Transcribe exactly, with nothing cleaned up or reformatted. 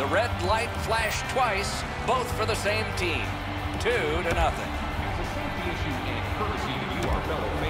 The red light flashed twice, both for the same team. Two to nothing. It's a safety issue and courtesy to you, our fellow